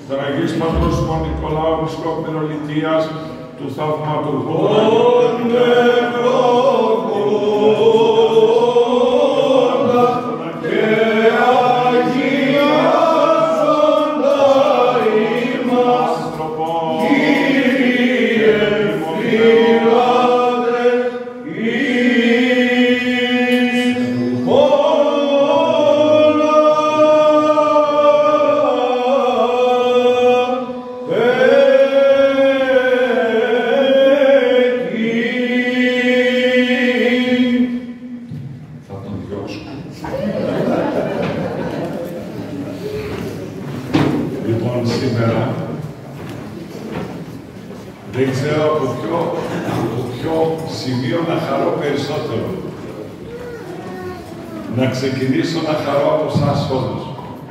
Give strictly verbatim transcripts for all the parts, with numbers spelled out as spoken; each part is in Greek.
τον Αγίος Πατρός μου Νικολάου Επισκόπου Μυρολιτίας, του Θαυματουργού να ξεκινήσω να χαρώ από εσάς όλους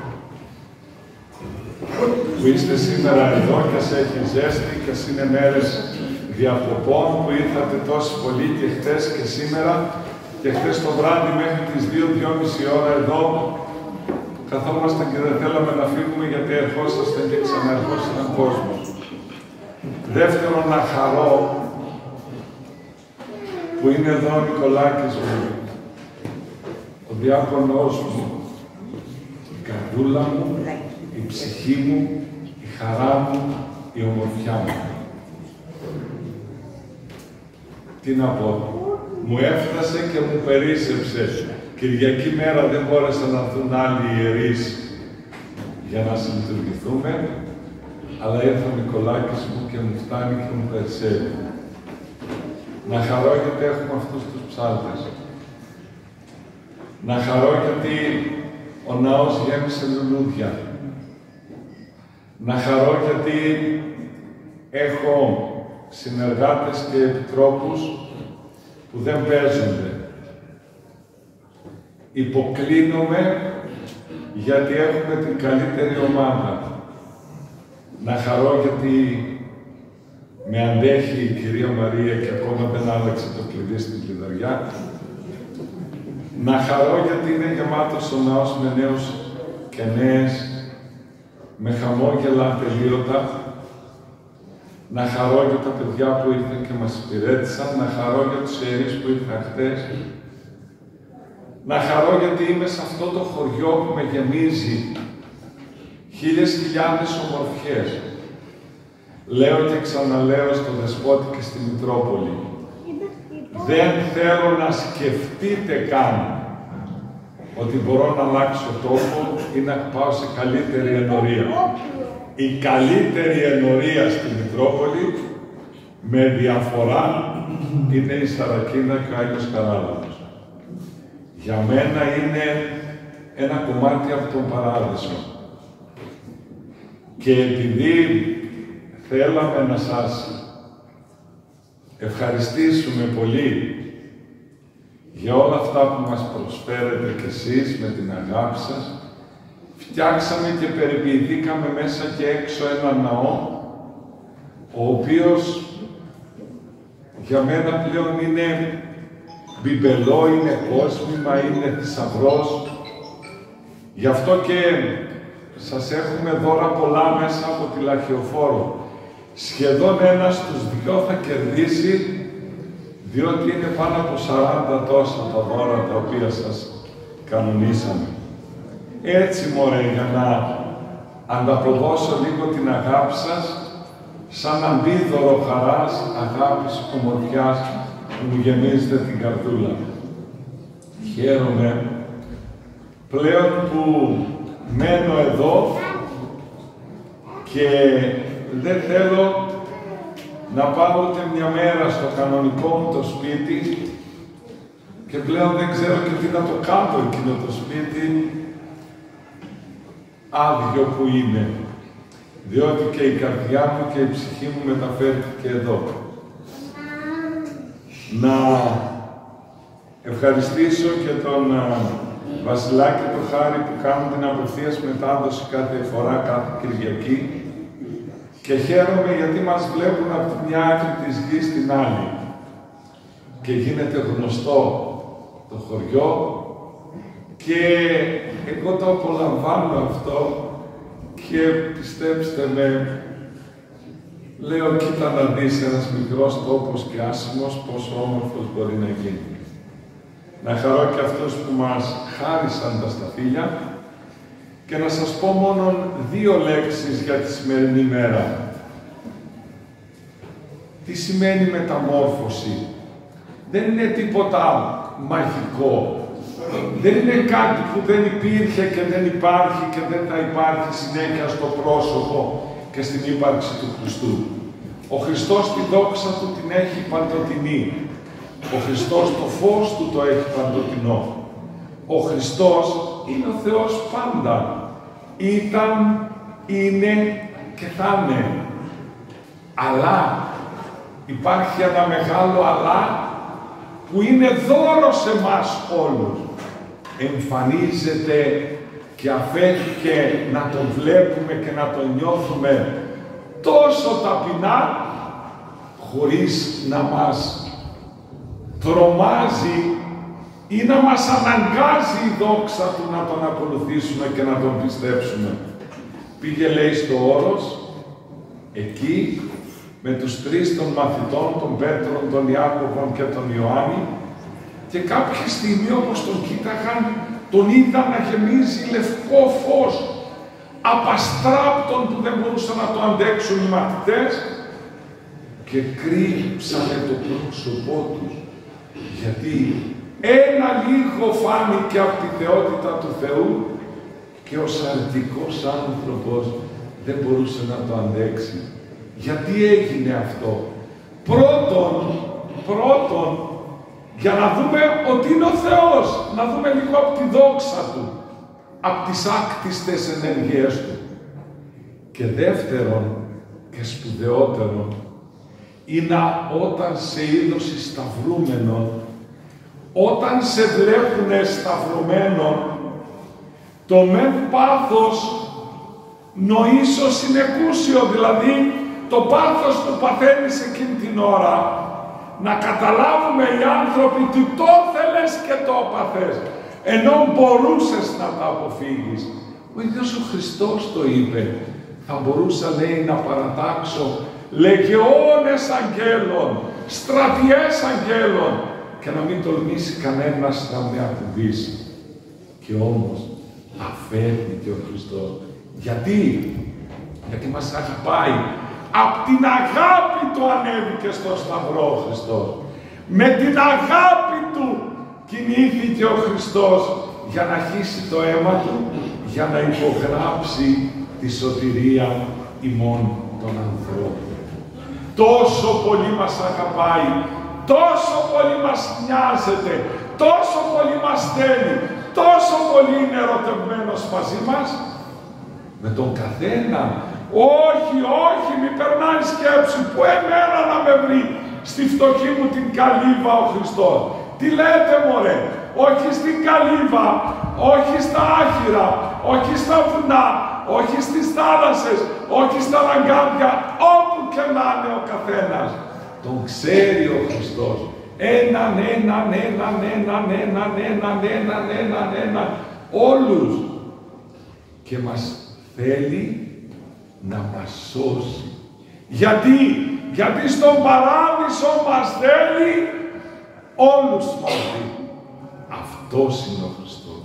που είστε σήμερα εδώ και σε έχει ζέστη και ας είναι μέρες διακοπών που ήρθατε τόσοι πολλοί και χτες και σήμερα και χτες το βράδυ μέχρι τις δύο με δύο και μισή ώρα εδώ καθόμασταν και δεν θέλαμε να φύγουμε γιατί ερχόσασταν και ξαναερχόσασταν κόσμο. Δεύτερον, να χαρώ που είναι εδώ ο Νικολάκης μου, ο διάκονός μου, η καρδούλα μου, η ψυχή μου, η χαρά μου, η ομορφιά μου. Τι να πω, μου έφτασε και μου περίσσεψε. Κυριακή μέρα δεν μπόρεσαν να έρθουν άλλοι ιερείς για να συλλειτουργηθούμε, αλλά ήρθε ο Νικολάκης μου και μου φτάνει και μου περισσεύει. Να χαρώ γιατί έχουμε αυτούς τους ψάλτες. Να χαρώ γιατί ο ναός γέμισε λουλούδια. Να χαρώ γιατί έχω συνεργάτες και επιτρόπους που δεν παίζονται. Υποκλίνομαι γιατί έχουμε την καλύτερη ομάδα. Να χαρώ γιατί με αντέχει η κυρία Μαρία και ακόμα δεν άλλαξε το κλειδί στην κλειδαριά. Να χαρώ γιατί είναι γεμάτος ο ναός με νέους και νέες, με χαμόγελα ατελείωτα. Να χαρώ για τα παιδιά που ήρθαν και μας υπηρέτησαν. Να χαρώ για τους ιερείς που ήρθαν χτες. Να χαρώ γιατί είμαι σε αυτό το χωριό που με γεμίζει χίλιες χιλιάδες ομορφιές. Λέω και ξαναλέω στον Δεσπότη και στη Μητρόπολη. Δεν θέλω να σκεφτείτε καν ότι μπορώ να αλλάξω τόπο ή να πάω σε καλύτερη ενορία. Η καλύτερη ενορία στη Μητρόπολη, με διαφορά, είναι η Σαρακίνα και ο Άγιος Καράλαμπος. Για μένα είναι ένα κομμάτι από τον Παράδεισο. Και επειδή θέλαμε να σας ευχαριστήσουμε πολύ για όλα αυτά που μας προσφέρετε κι εσείς με την αγάπη σας, φτιάξαμε και περιποιηθήκαμε μέσα και έξω ένα ναό, ο οποίος για μένα πλέον είναι μπιμπελό, είναι κόσμημα, είναι θησαυρός. Γι' αυτό και σας έχουμε δώρα πολλά μέσα από τη Λαχιοφόρο. Σχεδόν ένας στους δυο θα κερδίσει, διότι είναι πάνω από σαράντα τόσα τα δώρα τα οποία σας κανονίσαμε. Έτσι, μωρέ, για να ανταποδώσω λίγο την αγάπη σας, σαν αντίδωρο χαράς, αγάπης, ομορφιάς, που μου γεμίζετε την καρδούλα. Χαίρομαι πλέον που μένω εδώ και δεν θέλω να πάω ούτε μια μέρα στο κανονικό μου το σπίτι και πλέον δεν ξέρω και τι να το κάνω εκείνο το σπίτι άδειο που είναι, διότι και η καρδιά μου και η ψυχή μου μεταφέρθηκε εδώ. Να ευχαριστήσω και τον Βασιλάκη του Χάρη που κάνουν την απευθείας μετάδοση κάθε φορά, κάθε Κυριακή, και χαίρομαι γιατί μας βλέπουν από τη μια άκρη της γης στην άλλη και γίνεται γνωστό το χωριό και εγώ το απολαμβάνω αυτό και πιστέψτε με, λέω, κοίτα να δεις, ένας μικρός τόπος και άσημος, πόσο όμορφος μπορεί να γίνει. Να χαρώ και αυτούς που μας χάρισαν τα σταφύλια και να σας πω μόνο δύο λέξεις για τη σημερινή μέρα. Τι σημαίνει μεταμόρφωση? Δεν είναι τίποτα μαγικό. Δεν είναι κάτι που δεν υπήρχε και δεν υπάρχει και δεν θα υπάρχει συνέχεια στο πρόσωπο και στην ύπαρξη του Χριστού. Ο Χριστός τη δόξα Του την έχει παντοτινή. Ο Χριστός το φως Του το έχει παντοτινό. Ο Χριστός είναι ο Θεός πάντα. Ήταν, είναι και θα είναι. Αλλά υπάρχει ένα μεγάλο αλλά που είναι δώρο σε εμάς όλους. Εμφανίζεται και αφέθηκε να τον βλέπουμε και να τον νιώθουμε τόσο ταπεινά, χωρίς να μας τρομάζει ή να μας αναγκάζει η δόξα Του να τον ακολουθήσουμε και να τον πιστέψουμε. Πήγε, λέει, στο όρος, εκεί, με τους τρεις των μαθητών, τον Πέτρον, τον Ιάκωβον και τον Ιωάννη, και κάποια στιγμή, όπως τον κοίταγαν, τον είδαν να γεμίζει λευκό φως, απαστράπτον που δεν μπορούσαν να το αντέξουν οι μαθητές, και κρύψανε το πρόσωπό τους, γιατί ένα λίγο φάνηκε από τη θεότητα του Θεού και ο σαρδικός άνθρωπος δεν μπορούσε να το αντέξει. Γιατί έγινε αυτό? Πρώτον, πρώτον, για να δούμε ότι είναι ο Θεός, να δούμε λίγο από τη δόξα Του, από τις άκτιστες ενέργειές Του. Και δεύτερον, και σπουδαιότερον, είναι όταν σε είδωση σταυρούμενον, όταν σε βλέπουνε σταυρωμένον, το μεν πάθος νοήσος συνεκούσιο, δηλαδή το πάθος που παθαίνεις εκείνη την ώρα, να καταλάβουμε οι άνθρωποι ότι το θέλες και το παθές, ενώ μπορούσες να τα αποφύγεις. Ο ίδιος ο Χριστός το είπε. Θα μπορούσα, λέει, να παρατάξω λεγεώνες αγγέλων, στρατιές αγγέλων και να μην τολμήσει κανένας να με ακουμπήσει. Και όμως αφέθηκε ο Χριστός. Γιατί? Γιατί μας αγαπάει. Απ' την αγάπη Του ανέβηκε στο σταυρό ο Χριστός. Με την αγάπη Του κινήθηκε ο Χριστός για να χύσει το αίμα Του, για να υπογράψει τη σωτηρία ημών των ανθρώπων. Τόσο πολύ μας αγαπάει, τόσο πολύ μας νοιάζεται, τόσο πολύ μας θέλει, τόσο πολύ είναι ερωτευμένος μαζί μας, με τον καθένα. Όχι, όχι, μη περνάει σκέψη, που εμένα να με βρει στη φτωχή μου την καλύβα ο Χριστός. Τι λέτε, μωρέ? Όχι στην καλύβα, όχι στα άχυρα, όχι στα βουνά, όχι στις θάλασσες, όχι στα λαγκάδια, όπου και να είναι ο καθένας. Τον ξέρει ο Χριστός. Έναν, έναν, έναν, έναν, έναν, έναν, έναν, έναν, έναν, όλους. Και μας θέλει να μας σώσει. Γιατί? Γιατί στον παράδεισο μας θέλει όλους μαζί. Αυτός είναι ο Χριστός.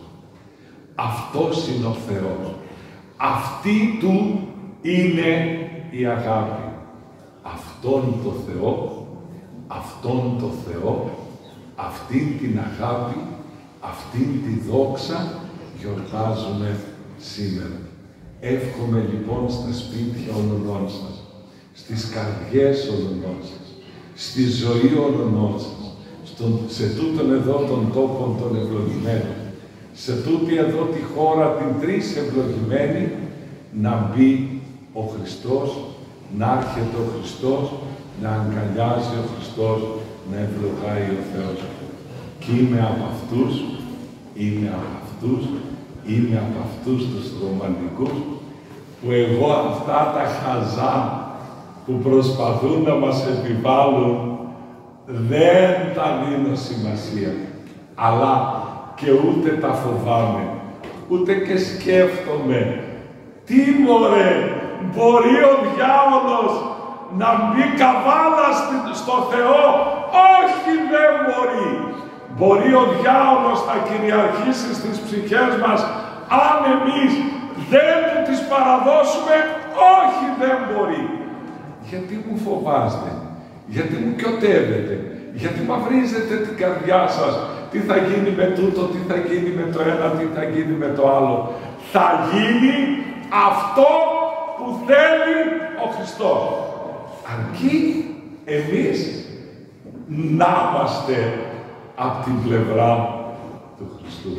Αυτός είναι ο Θεός. Αυτή Του είναι η αγάπη. Αυτόν το Θεό, αυτόν το Θεό, αυτήν την αγάπη, αυτήν τη δόξα γιορτάζουμε σήμερα. Εύχομαι λοιπόν στα σπίτια όλων σας, στις καρδιές όλων σας, στη ζωή όλων σας, στον, σε τούτον εδώ των τόπων των ευλογημένων, σε τούτη εδώ τη χώρα την τρεις ευλογημένη, να μπει ο Χριστός, να έρχεται ο Χριστός, να αγκαλιάζει ο Χριστός, να ευλογάει ο Θεός. Και είμαι από αυτούς, είμαι από αυτούς, είμαι από αυτούς τους ρομαντικούς, που εγώ αυτά τα χαζά που προσπαθούν να μας επιβάλλουν, δεν τα δίνω σημασία. Αλλά και ούτε τα φοβάμαι, ούτε και σκέφτομαι Τι μωρέ, μπορεί ο διάολος να μπει καβάλα στο Θεό? Όχι, δεν μπορεί. Μπορεί ο διάολος να κυριαρχήσει στις ψυχές μας αν εμείς δεν του τις παραδώσουμε? Όχι, δεν μπορεί. Γιατί μου φοβάστε, γιατί μου κιωτεύετε, γιατί μαυρίζετε την καρδιά σας? Τι θα γίνει με τούτο, τι θα γίνει με το ένα, τι θα γίνει με το άλλο? Θα γίνει αυτό που θέλει ο Χριστός. Αρκεί εμείς να είμαστε από την πλευρά του Χριστού.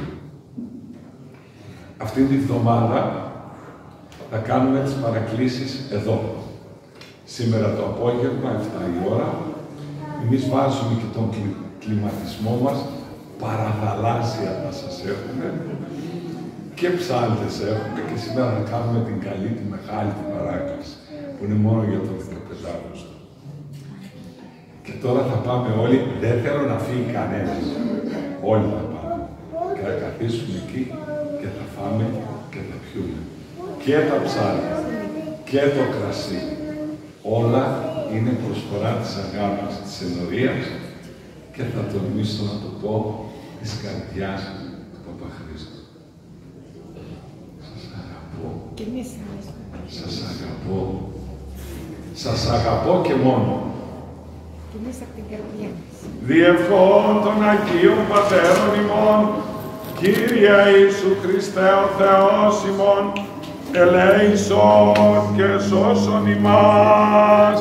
Αυτή τη βδομάδα θα κάνουμε τις παρακλήσεις εδώ. Σήμερα το απόγευμα, εφτά η ώρα, εμείς βάζουμε και τον κλιματισμό μας, παραθαλάσσια θα σας έχουμε, και ψάλτες έχουμε, και σήμερα θα κάνουμε την καλή, τη μεγάλη την παράκληση, που είναι μόνο για τον Θεοπεντάγωστο. Και τώρα θα πάμε όλοι, δεν θέλω να φύγει κανένας, όλοι θα πάμε. Και θα καθίσουμε εκεί και θα φάμε και θα πιούμε. Και τα ψάρια και το κρασί, όλα είναι προσφορά της αγάπης, της ενορίας, και θα τολμήσω να το πω, της καρδιάς του Παπαχρήστου. Σας αγαπώ. Και εμείς Σας αγαπώ. Σας αγαπώ και μόνο. Και εμείς από την καρδιά μας. Διευχών των Αγίων Πατέρων ημών, Κύριε Ιησού Χριστέ ο Θεός ημών, ελέησον και σώσον ημάς.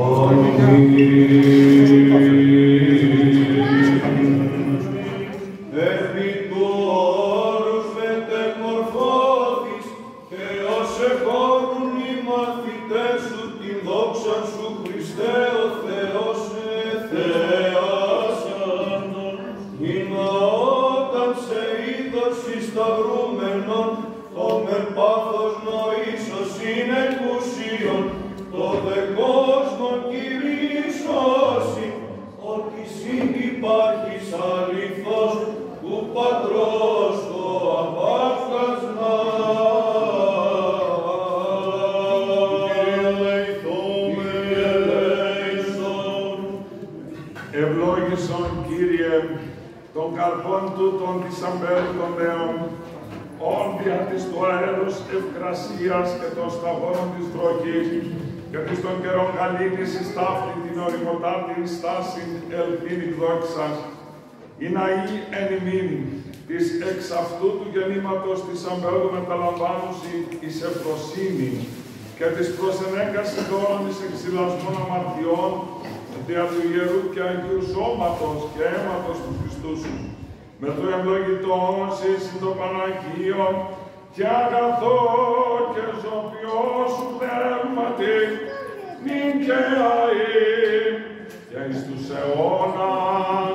Επί του όρους μετεμορφώθης, Θεός εχώνουν οι μαθητές σου την δόξα σου, Χριστέ ο Θεός εθέασαν. Μήνα όταν σε είδος σταυρούμενον, το μεν πάθος νοήσος είναι εκουσίων, το δε κόσμο κηρύσσωση, ότι συν υπάρχεις αληθώς του Πατρός το απάφτασμα. Κύριε ελέησον. Ευλόγησον, Κύριε, των καρπών τούτων της αμπέλου των νέων, όντια της του αέρος ευκρασίας και των σταγόνων της βροχής, και της των καιρών γαλήνης εις ταύτη την οριμοτάτη στάση ελπίν εκδόξας, ή να ή εν ημίν της εξ αυτού του γεννήματος της αμπέλου μεταλαμβάνουση εις ευφροσύνη, και της προσενέγκας δώρων εις εξυλασμών αμαρτιών, δια του Ιερού και Αγίου Σώματος και αίματος του Χριστού σου, με το ευλογητόν σε συν το Παναγίον και αγαθό και ζωπιό σου πνεύματι, νυν και αεί, και εις τους αιώνας